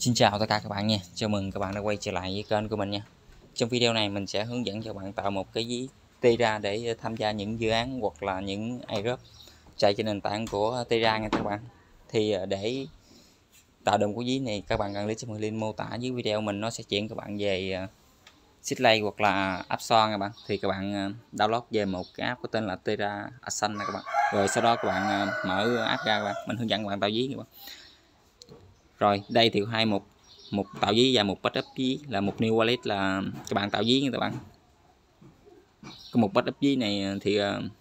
Xin chào tất cả các bạn nha. Chào mừng các bạn đã quay trở lại với kênh của mình nha. Trong video này mình sẽ hướng dẫn cho bạn tạo một cái ví Terra để tham gia những dự án hoặc là những airdrop chạy trên nền tảng của Terra nha các bạn. Thì để tạo được cái ví này các bạn cần click vào link mô tả dưới video mình, nó sẽ chuyển các bạn về Sitlay hoặc là App Store các bạn. Thì các bạn download về một cái app có tên là Terra Ascent này các bạn. Rồi sau đó các bạn mở app ra các bạn. Mình hướng dẫn các bạn tạo ví các bạn. Rồi đây thì hai một tạo ví và một backup ví, là một new wallet là các bạn tạo ví nha các bạn. Có một backup ví này thì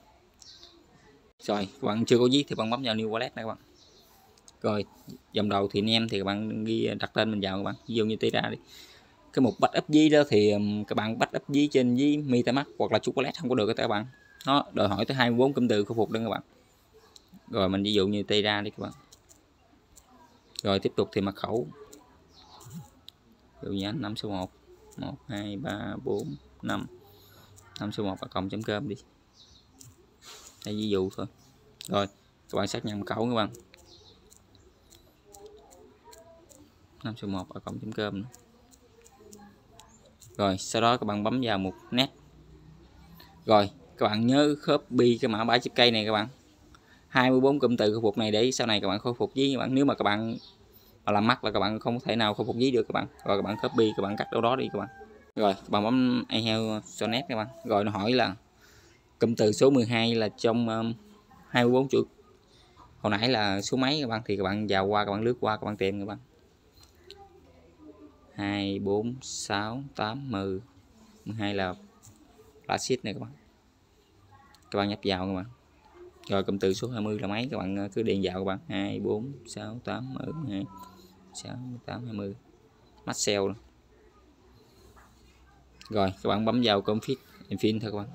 rồi các bạn chưa có ví thì bạn bấm vào new wallet này các bạn. Rồi dòng đầu thì anh em thì các bạn ghi đặt tên mình vào các bạn, ví dụ như Terra đi. Cái một backup ví đó thì các bạn backup ví trên ví MetaMask hoặc là chủ wallet không có được các bạn, nó đòi hỏi tới 24 cụm từ khôi phục đó các bạn. Rồi mình ví dụ như Terra đi các bạn. Rồi tiếp tục thì mật khẩu, ví dụ như anh 5 số 1 1 2 3 4 5 5 số 1 và cộng.com đi, đây ví dụ thôi. Rồi các bạn xác nhận mật khẩu các bạn, 5 số 1 và cộng.com. Rồi sau đó các bạn bấm vào mục net. Rồi các bạn nhớ copy cái mã 7 chữ cây này các bạn, 24 cụm từ khôi phục này để sau này các bạn khôi phục với các bạn. Nếu mà các bạn làm mắc là các bạn không thể nào khôi phục với được các bạn. Rồi các bạn copy, các bạn cắt đâu đó đi các bạn. Rồi các bạn bấm email cho net các bạn. Rồi nó hỏi là cụm từ số 12 là trong 24 chuỗi hồi nãy là số mấy các bạn, thì các bạn vào qua, các bạn lướt qua, các bạn tìm các bạn 2 4 6 8 10 12 là sheet này các bạn. Các bạn nhập vào các bạn. Rồi cụm từ số 20 là mấy, các bạn cứ điền vào các bạn, 2 4 6 8 10 12 6 8 20 max sell. Rồi các bạn bấm vào config infin thôi các bạn.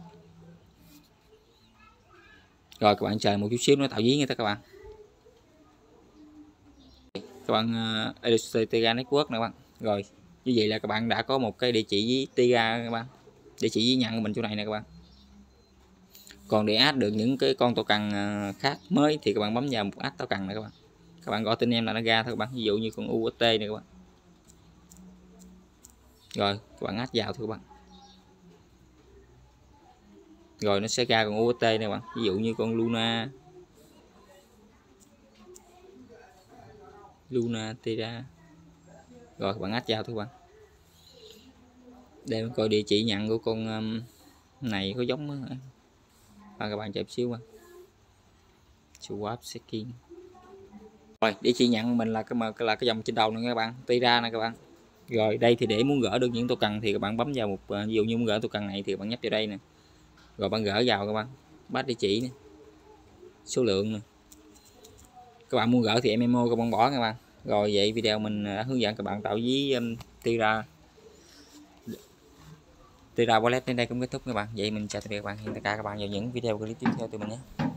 Rồi các bạn chờ một chút xíu nó tạo ví nha các bạn. Các bạn edit Terra network này các bạn. Rồi như vậy là các bạn đã có một cái địa chỉ với Terra các bạn, địa chỉ với nhận của mình chỗ này nè các bạn. Còn để add được những cái con token khác mới thì các bạn bấm vào một add token này các bạn. Các bạn gọi tên em là nó ra thôi các bạn, ví dụ như con UST này các bạn. Rồi các bạn add vào thôi các bạn. Rồi nó sẽ ra con UST này các bạn, ví dụ như con Luna Terra. Rồi các bạn add vào thôi các bạn. Để coi địa chỉ nhận của con này có giống các bạn chờ một xíu. Swap skin. Rồi địa chỉ nhận mình là cái dòng trên đầu này các bạn, Terra này các bạn. Rồi đây thì để muốn gỡ được những token thì các bạn bấm vào một ví dụ như muốn gỡ token này thì các bạn nhấp vào đây nè. Rồi bạn gỡ vào các bạn, bắt địa chỉ nè, số lượng nè. Các bạn muốn gỡ thì MMO các bạn bỏ các bạn. Rồi vậy video mình đã hướng dẫn các bạn tạo ví Terra wallet đến đây cũng kết thúc các bạn. Vậy mình chào tạm biệt các bạn, hẹn tất cả các bạn vào những video clip tiếp theo từ mình nhé.